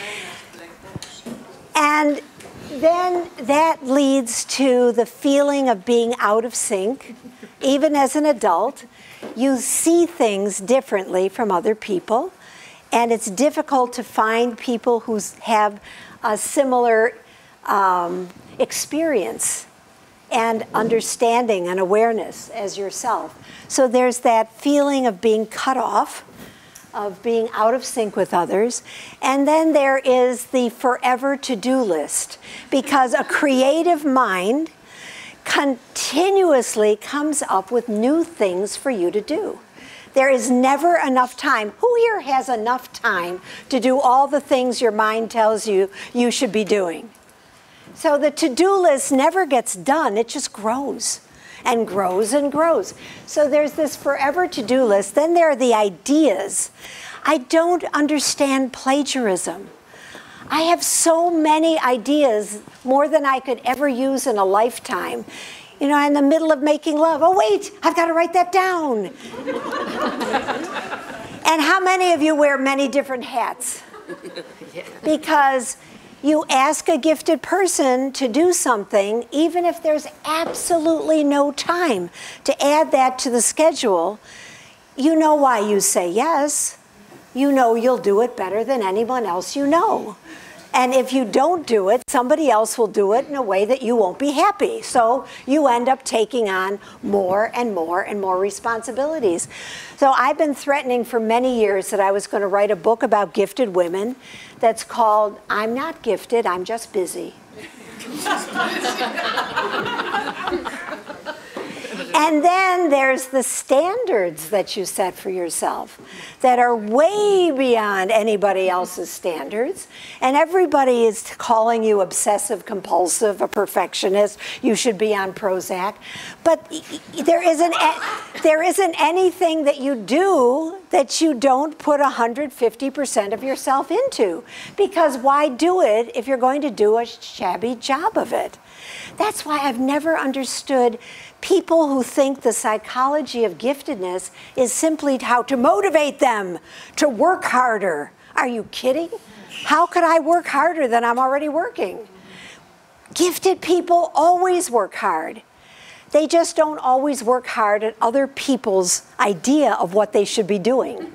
And then that leads to the feeling of being out of sync. Even as an adult, you see things differently from other people, and it's difficult to find people who have a similar um, experience and understanding and awareness as yourself. So there's that feeling of being cut off, of being out of sync with others. And then there is the forever to-do list, because a creative mind continuously comes up with new things for you to do. There is never enough time. Who here has enough time to do all the things your mind tells you you should be doing? So the to-do list never gets done. It just grows and grows and grows. So there's this forever to-do list. Then there are the ideas. I don't understand plagiarism. I have so many ideas, more than I could ever use in a lifetime. You know, in the middle of making love, oh wait, I've got to write that down. And how many of you wear many different hats? Because you ask a gifted person to do something, even if there's absolutely no time to add that to the schedule, you know why you say yes. You know you'll do it better than anyone else you know. And if you don't do it, somebody else will do it in a way that you won't be happy. So you end up taking on more and more and more responsibilities. So I've been threatening for many years that I was going to write a book about gifted women that's called I'm Not Gifted, I'm Just Busy. And then there's the standards that you set for yourself that are way beyond anybody else's standards. And everybody is calling you obsessive compulsive, a perfectionist, you should be on Prozac. But there isn't, there isn't anything that you do that you don't put one hundred fifty percent of yourself into. Because why do it if you're going to do a shabby job of it? That's why I've never understood people who think the psychology of giftedness is simply how to motivate them to work harder. Are you kidding? How could I work harder than I'm already working? Gifted people always work hard. They just don't always work hard at other people's idea of what they should be doing.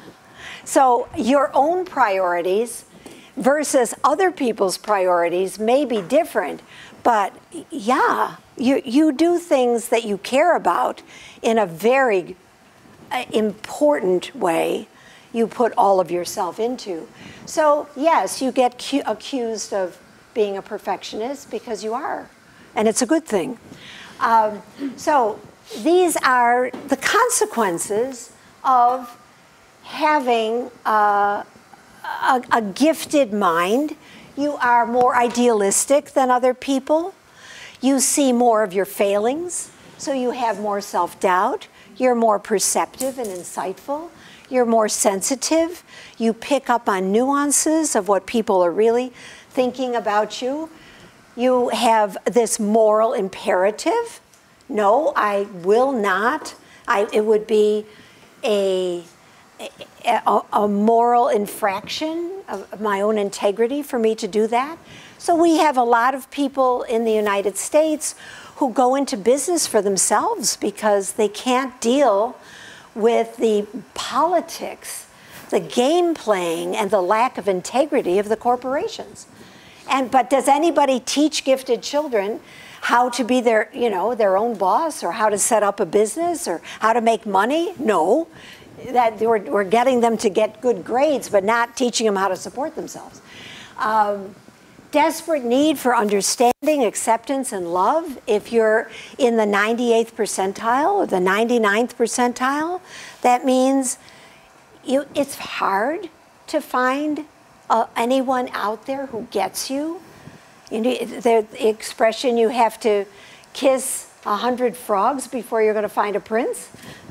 So your own priorities versus other people's priorities may be different, but yeah, you, you do things that you care about in a very uh, important way. You put all of yourself into. So yes, you get cu- accused of being a perfectionist because you are, and it's a good thing. Um, so these are the consequences of having uh, a, a gifted mind. You are more idealistic than other people. You see more of your failings, so you have more self-doubt. You're more perceptive and insightful. You're more sensitive. You pick up on nuances of what people are really thinking about you. You have this moral imperative. No, I will not. I, it would be a, a, a moral infraction of my own integrity for me to do that. So we have a lot of people in the United States who go into business for themselves because they can't deal with the politics, the game playing, and the lack of integrity of the corporations. And but does anybody teach gifted children how to be their, you know, their own boss, or how to set up a business, or how to make money? No. That we're, we're getting them to get good grades, but not teaching them how to support themselves. Um, desperate need for understanding, acceptance, and love. If you're in the ninety-eighth percentile or the ninety-ninth percentile, that means you, it's hard to find uh, anyone out there who gets you? You know, the expression, you have to kiss a hundred frogs before you're going to find a prince?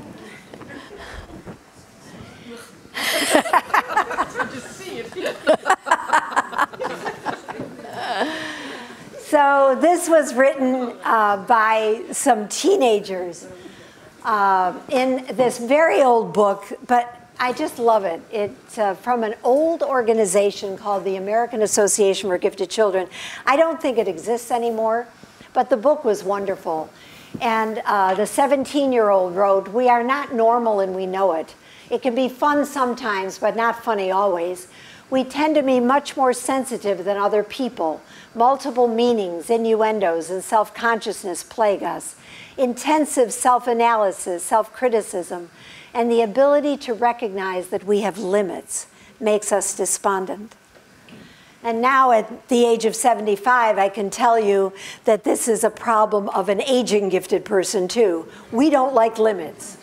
So this was written uh, by some teenagers uh, in this very old book, but I just love it. It's uh, from an old organization called the American Association for Gifted Children. I don't think it exists anymore, but the book was wonderful. And uh, the seventeen-year-old wrote, "We are not normal and we know it. It can be fun sometimes, but not funny always. We tend to be much more sensitive than other people. Multiple meanings, innuendos, and self-consciousness plague us. Intensive self-analysis, self-criticism, and the ability to recognize that we have limits makes us despondent." And now at the age of seventy-five, I can tell you that this is a problem of an aging gifted person too. We don't like limits.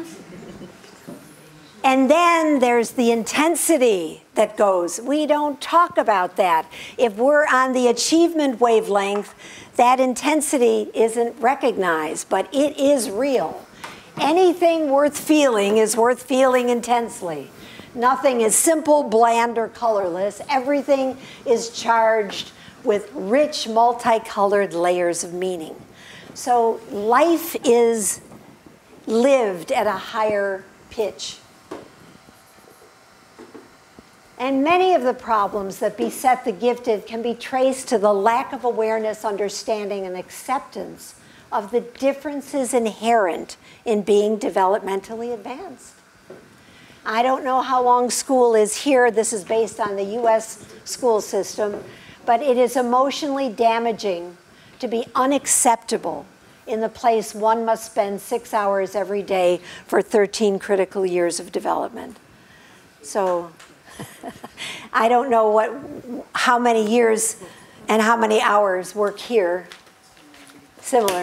And then there's the intensity that goes. We don't talk about that. If we're on the achievement wavelength, that intensity isn't recognized, but it is real. Anything worth feeling is worth feeling intensely. Nothing is simple, bland, or colorless. Everything is charged with rich, multicolored layers of meaning. So life is lived at a higher pitch. And many of the problems that beset the gifted can be traced to the lack of awareness, understanding, and acceptance of the differences inherent in being developmentally advanced. I don't know how long school is here. This is based on the U S school system, but it is emotionally damaging to be unacceptable in the place one must spend six hours every day for thirteen critical years of development. So I don't know what, how many years and how many hours work here. Similar.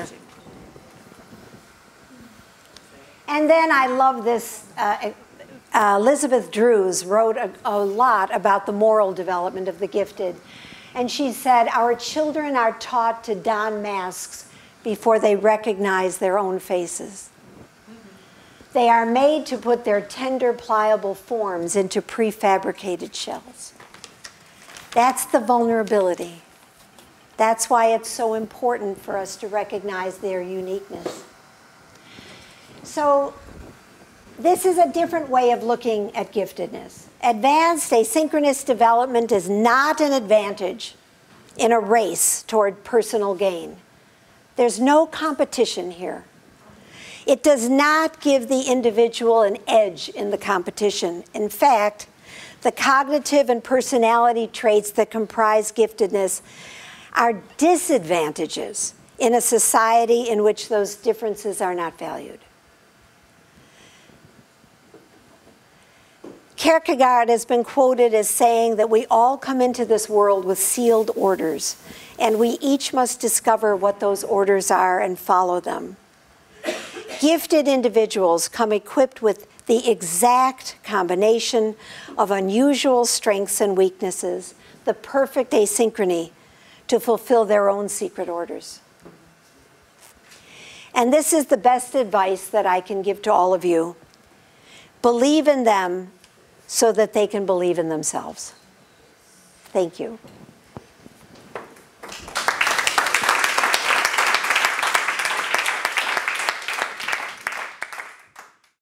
And then I love this. Uh, uh, Elizabeth Drews wrote a, a lot about the moral development of the gifted. And she said, "Our children are taught to don masks before they recognize their own faces. They are made to put their tender, pliable forms into prefabricated shells." That's the vulnerability. That's why it's so important for us to recognize their uniqueness. So this is a different way of looking at giftedness. Advanced asynchronous development is not an advantage in a race toward personal gain. There's no competition here. It does not give the individual an edge in the competition. In fact, the cognitive and personality traits that comprise giftedness are disadvantages in a society in which those differences are not valued. Kierkegaard has been quoted as saying that we all come into this world with sealed orders, and we each must discover what those orders are and follow them. Gifted individuals come equipped with the exact combination of unusual strengths and weaknesses, the perfect asynchrony to fulfill their own secret orders. And this is the best advice that I can give to all of you. Believe in them so that they can believe in themselves. Thank you.